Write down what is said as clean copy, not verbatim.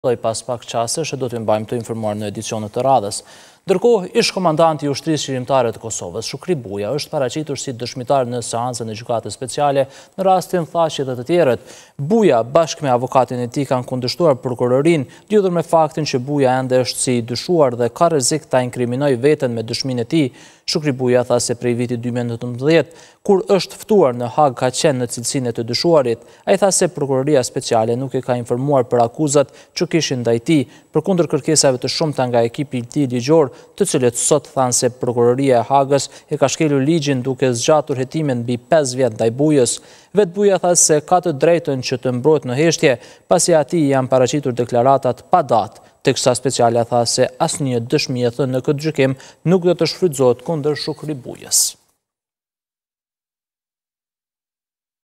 pas pak qasësh e do të mbajmë të informuar në edicionet të radhës. Ndërkohë, ish komandanti i ushtrisë qeverimtare të Kosovës, Shukri Buja, është paraqitur si dëshmitar në seancën e gjykatës speciale në rastin thashje dhe të tjerët. Buja, bashkë me avokatin e tij, kanë kundërshtuar prokurorin lidhur me faktin që Buja ende është si dyshuar dhe ka rrezik ta inkriminojë veten me dëshminë e tij. Shukri Buja tha se prej vitit 2019, kur është ftuar në Hag, ka qenë në cilësinë e të dyshuarit. Ai tha se prokuroria speciale nuk e ka informuar për akuzat që kishin ndaj tij, përkundër kërkesave të shumta nga ekipi i tij ligjor, të cilët sot thanë se prokuroria e Hagës e ka shkelur ligjin duke zgjatur hetimin mbi 5 vjet ndaj Bujës. Vet Buja tha se ka të drejtën që të mbrohet në heshtje, pasi atij janë paraqitur deklaratat pa datë, teksa speciale tha se asnjë dëshmi e thënë në këtë gjykim nuk do të shfrytëzohet kundër Shukri Bujës.